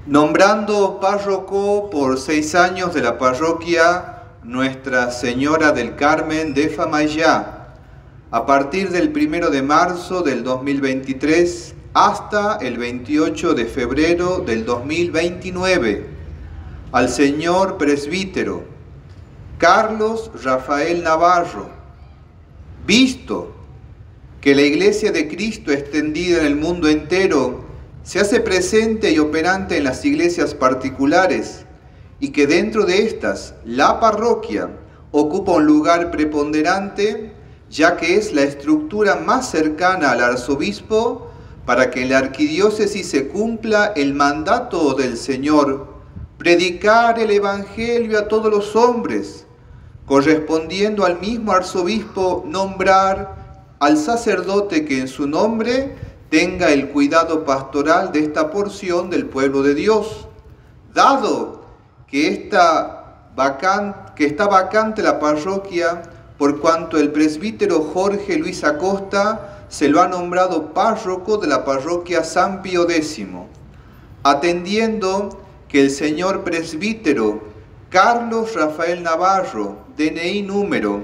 Nombrando párroco por 6 años de la parroquia Nuestra Señora del Carmen de Famaillá, a partir del 1 de marzo del 2023 hasta el 28 de febrero del 2029, al señor presbítero Carlos Rafael Navarro, visto que la Iglesia de Cristo extendida en el mundo entero se hace presente y operante en las iglesias particulares y que dentro de estas la parroquia ocupa un lugar preponderante, ya que es la estructura más cercana al arzobispo para que en la arquidiócesis se cumpla el mandato del Señor, predicar el Evangelio a todos los hombres, correspondiendo al mismo arzobispo nombrar al sacerdote que en su nombre tenga el cuidado pastoral de esta porción del pueblo de Dios, dado que está vacante la parroquia, por cuanto el presbítero Jorge Luis Acosta se lo ha nombrado párroco de la parroquia San Pío X, atendiendo que el señor presbítero Carlos Rafael Navarro, DNI número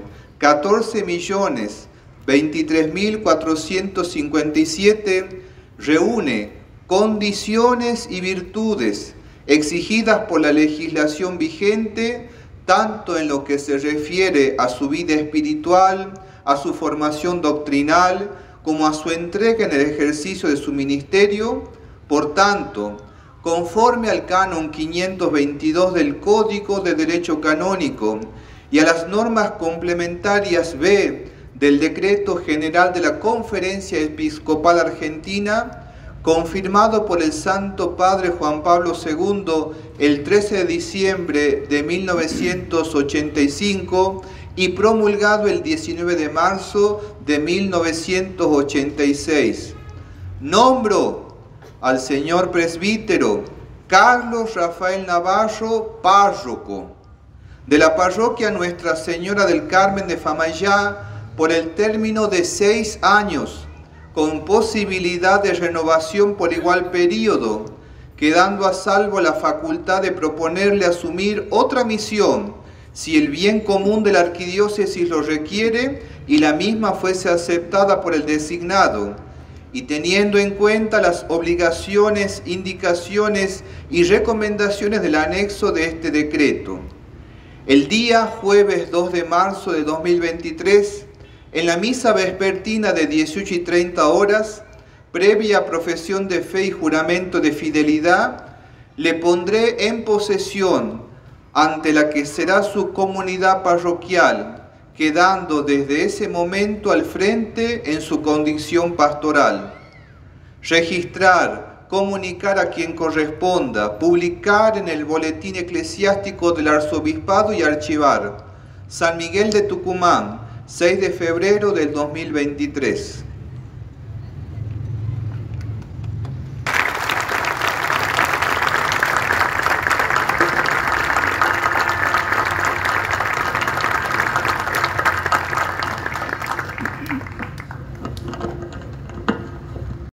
14.023.457, reúne condiciones y virtudes exigidas por la legislación vigente, tanto en lo que se refiere a su vida espiritual, a su formación doctrinal, como a su entrega en el ejercicio de su ministerio. Por tanto, conforme al canon 522 del Código de Derecho Canónico y a las normas complementarias B del Decreto General de la Conferencia Episcopal Argentina, confirmado por el Santo Padre Juan Pablo II el 13 de diciembre de 1985 y promulgado el 19 de marzo de 1986. Nombro al señor presbítero Carlos Rafael Navarro, párroco de la parroquia Nuestra Señora del Carmen de Famaillá, por el término de 6 años, con posibilidad de renovación por igual periodo, quedando a salvo la facultad de proponerle asumir otra misión, si el bien común de la arquidiócesis lo requiere y la misma fuese aceptada por el designado, y teniendo en cuenta las obligaciones, indicaciones y recomendaciones del anexo de este decreto. El día jueves 2 de marzo de 2023, en la misa vespertina de 18:30 horas, previa profesión de fe y juramento de fidelidad, le pondré en posesión ante la que será su comunidad parroquial, quedando desde ese momento al frente en su condición pastoral. Registrar, comunicar a quien corresponda, publicar en el boletín eclesiástico del arzobispado y archivar. San Miguel de Tucumán, 6 de febrero del 2023.